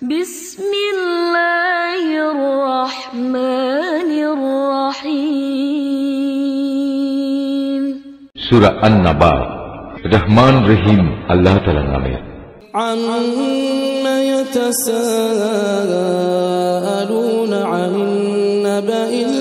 বিসমিল্লাহির রহমানির রহিম। সূরা আন-নাবা। রহমান রহিম আল্লাহ তাআলার নামে। আম্মা ইয়াতাসাআলুনা আনিন নাবাইল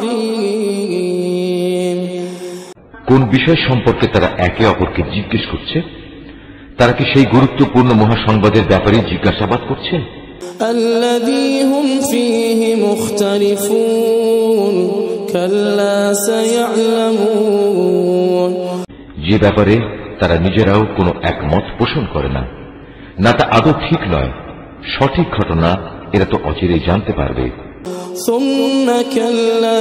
আযীম। কোন বিষয় সম্পর্কে তারা একে অপরকে জিজ্ঞেস করছে? তারা কি সেই গুরুত্বপূর্ণ মহাসংবাদের ব্যাপারে জিজ্ঞাসাবাদ করছে? আল্লাযী হুম ফীহি মুখতালিফুন কাল্লা সায়া'লামুন। যে ব্যাপারে তারা নিজেরাও কোনো একমত পোষণ করে না, না তা আদৌ ঠিক নয়। সঠিক ঘটনা এরা তো অচিরেই জানতে পারবে। সুম্মা কাল্লা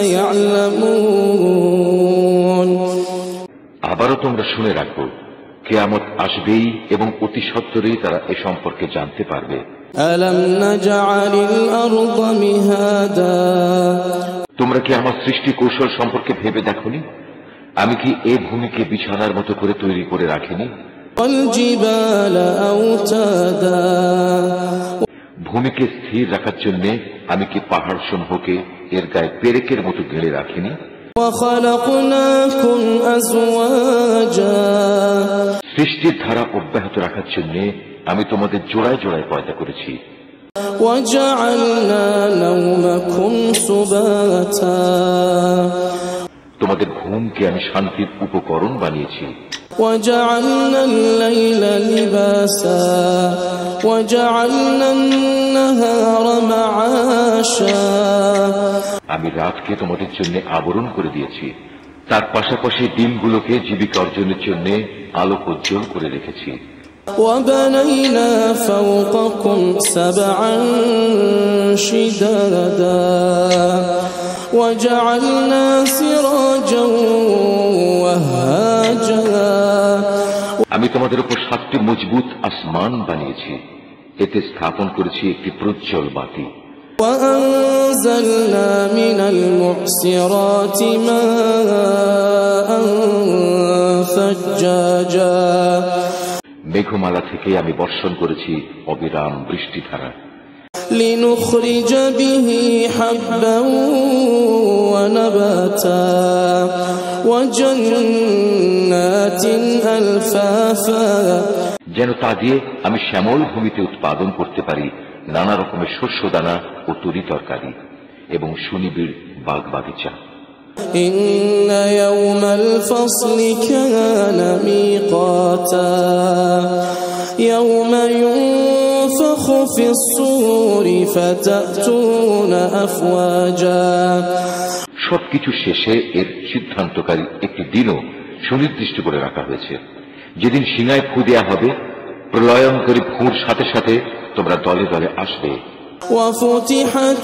সায়া'লামুন। আবারও তোমরা শুনে রাখো, কিয়ামত আসবেই এবং অতি সত্বরেই তারা এ সম্পর্কে জানতে পারবে। আলাম নাজআলিল আরদা মিহাদা। তোমরা কি আমার সৃষ্টি কৌশল সম্পর্কে ভেবে দেখোনি? আমি কি এই ভূমিকে বিছানার মতো করে তৈরি করে রাখিনি? ওয়াল জিবালা আওতাদা। ভূমিকে স্থির রাখার জন্য আমি কি পাহাড় সমূহকে এর গায়ে পেরেকের মতো গেড়ে রাখিনি? ওয়া খালাকনাকুম আজওয়াজা। সৃষ্টির ধারা অব্যাহত রাখার জন্য আমি তোমাদের জোড়ায় জোড়ায় পয়দা করেছি। ওয়া জাআলনা নাওমাকুম সুবাতা। তোমাদের ঘুমকে আমি শান্তির উপকরণ বানিয়েছি। ওয়া জাআলনাল লাইলা লিবাসা ওয়া জাআলনান নাহারা মাআশা। আমি রাতকে তোমাদের জন্য আবরণ করে দিয়েছি, তার পাশাপাশি দিনগুলোকে জীবিকা অর্জনের জন্য আলোক উজ্জ্বল করে রেখেছি। وبنينا فوقكم سبعا شدادا وجعلنا سراجا وهاجا। আমি তোমাদের উপর 7টি মজবুত আসমান বানিয়েছি, এতে স্থাপন করেছি একটি প্রজ্জ্বল বাতি। وأنزلنا من المعصرات ماء ثجاجا। মেঘমালা থেকে আমি বর্ষণ করেছি অবিরাম বৃষ্টিধারা। লিনুখরিজ বিহি হাব্বান ওয়া নাবাতা ওয়া জান্নাতিন আলফাফা। যেন তা দিয়ে আমি শ্যামল ভূমিতে উৎপাদন করতে পারি নানা রকমের শস্যদানা ও তরি তরকারি এবং সুনিবিড় বাগ বাগিচা। إن يوم الفصل كان ميقاتا يوم ينفخ في الصور فتأتون أفواجا। সবকিছু শেষে এর সিদ্ধান্তকারী একটি দিনও সুনির্দিষ্ট করে রাখা হয়েছে, যেদিন সিংহায় ফু দেয়া হবে। প্রলয়ঙ্করী ফুঁর সাথে সাথে তোমরা দলে দলে আসবে। وفتحت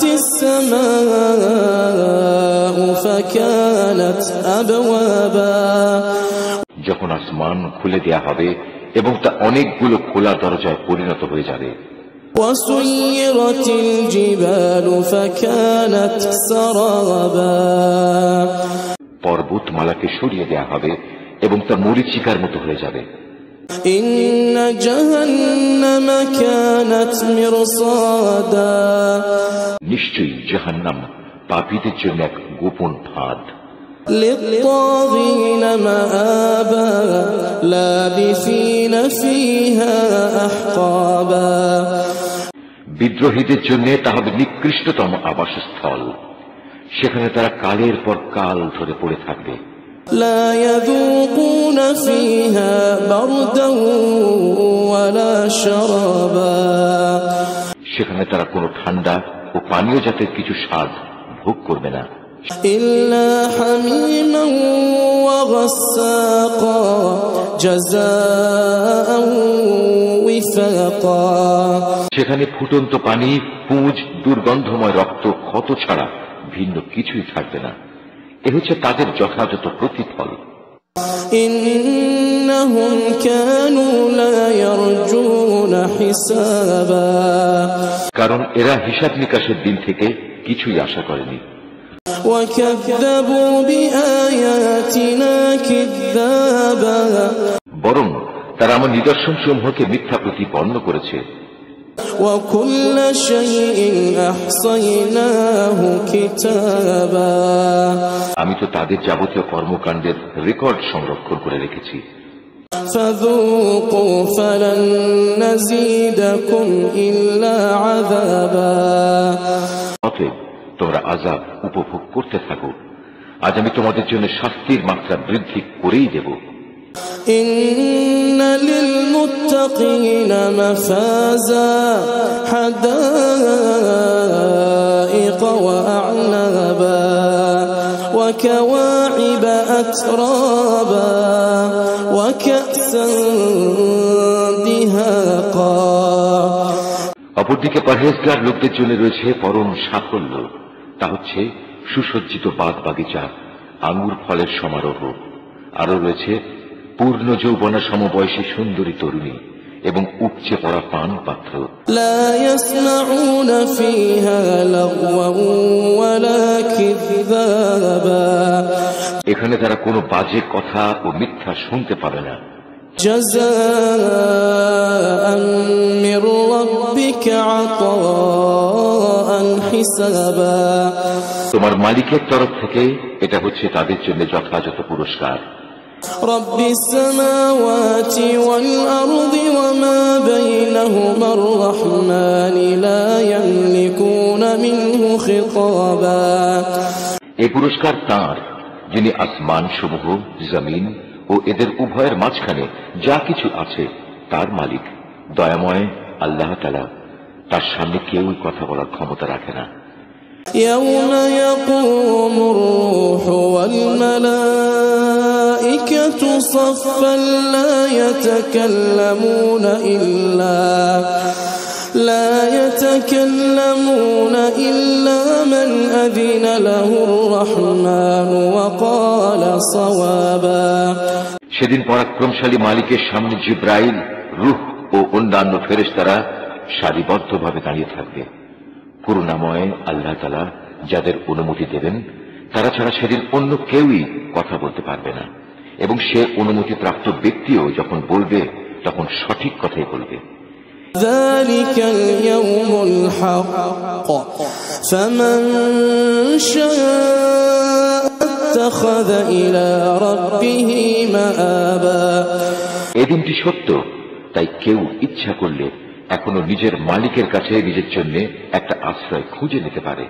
السماء فكانت أبوابا। যখন আসমান খুলে দেয়া হবে এবং তা অনেকগুলো খোলা দরজায় পরিণত হয়ে যাবে। وسيرت الجبال فكانت سرابا। পর্বতমালাকে সরিয়ে দেয়া হবে এবং তা মরীচিকার মতো হয়ে যাবে। إن جهنم كانت مرصادا। নিশ্চয়ই জাহান্নাম পাপীদের জন্য এক গোপন ফাঁদ। للطاغين مآبا لابثين فيها أحقابا। বিদ্রোহীদের জন্য তা হবে নিকৃষ্টতম আবাসস্থল, সেখানে তারা কালের পর কাল ধরে পড়ে থাকবে। لا يذوقون فيها بردا ولا شرابا। সেখানে তারা কোনো ঠান্ডা ও পানীয় জাতের কিছু স্বাদ ভোগ করবে না। إلا حميما وغساقا جزاء وفاقا। সেখানে ফুটন্ত পানি, পুঁজ, দুর্গন্ধময় রক্ত, ক্ষত ছাড়া ভিন্ন কিছুই থাকবে না। এ হচ্ছে তাদের যথাযথ প্রতিফল। إنهم كانوا لا يرجون حسابا। কারণ এরা হিসাব নিকাশের দিন থেকে কিছুই আশা করেনি। وكذبوا بآياتنا كذابا। বরং তারা আমার নিদর্শন সমূহকে মিথ্যা প্রতিপন্ন করেছে। وكل شيء أحصيناه كتابا আমি তো তাদের যাবতীয় কর্মকাণ্ডের রেকর্ড সংরক্ষণ করে রেখেছি। فذوقوا فلن نزيدكم إلا عذابا অতএব তোমরা আযাব উপভোগ করতে থাকো, আজ আমি তোমাদের জন্য শাস্তির মাত্রা বৃদ্ধি করেই দেব। إن للمتقين مفازا حدائق وأعنابا وكواعب أترابا وكأسا دهاقا অপরদিকে পরহেজগার লোকদের জন্য রয়েছে পরম সাফল্য, তা হচ্ছে সুসজ্জিত বাগ বাগিচা, আঙ্গুর ফলের সমারোহ। আরো রয়েছে পূর্ণ যৌবনা সমবয়সী সুন্দরী তরুণী এবং উপচে পড়া পান পাত্র। لا يسمعون فيها لغوا ولا كذابا এখানে তারা কোনো বাজে কথা ও মিথ্যা শুনতে পাবে না। جزاء من ربك عطاء حسابا তোমার মালিকের তরফ থেকে এটা হচ্ছে তাদের জন্য যথাযথ পুরস্কার। رب السماوات والأرض وما بينهما الرحمن لا يملكون منه خطابا এই পুরস্কার তাঁর, যিনি আসমান সমূহ, জমিন ও এদের উভয়ের মাঝখানে যা কিছু আছে তার মালিক, দয়াময় আল্লাহ তাআলা। তার সামনে কেউই কথা বলার ক্ষমতা রাখে না। يوم يقوم الروح والملائكة صفا لا يتكلمون إلا من أذن له الرحمن وقال صوابا সেদিন পরাক্রমশালী মালিকের সামনে জিব্রাইল, রূহ ও অন্যান্য ফেরেশতারা সারিবদ্ধভাবে দাঁড়িয়ে থাকবে। করুণাময় আল্লাহ তাআলা যাদের অনুমতি দেবেন তারা ছাড়া সেদিন অন্য কেউই কথা বলতে পারবে না, এবং সে অনুমতি প্রাপ্ত ব্যক্তিও যখন বলবে তখন সঠিক কথাই বলবে। ذلك اليوم الحق فمن شاء اتخذ إلى ربه مآبا এই দিনটি সত্য, তাই কেউ ইচ্ছা করলে এখনো নিজের মালিকের কাছে নিজের জন্য একটা আশ্রয় খুঁজে নিতে পারে।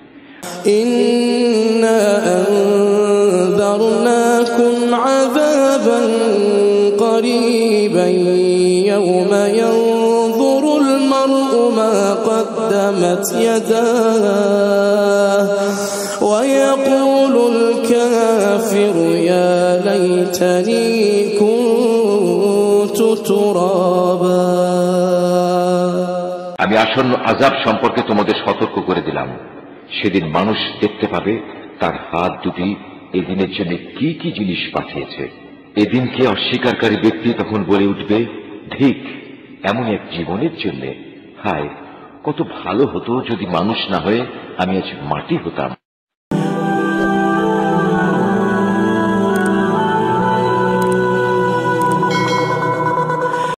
إنا أنذرناكم عذابا قريبا يوم ينظر المرء ما قدمت يداه ويقول الكافر يا ليتني كنت ترابا আমি আসন্ন আযাব সম্পর্কে তোমাদের সতর্ক করে দিলাম। সেদিন মানুষ দেখতে পাবে তার হাত দুটি এদিনের জন্য কি কি জিনিস পাঠিয়েছে। এদিনকে অস্বীকারী ব্যক্তি তখন বলে উঠবে, ঠিক এমন এক জীবনের জন্য হায়, কত ভালো হতো যদি মানুষ না হয়ে আমি আজ মাটি হতাম।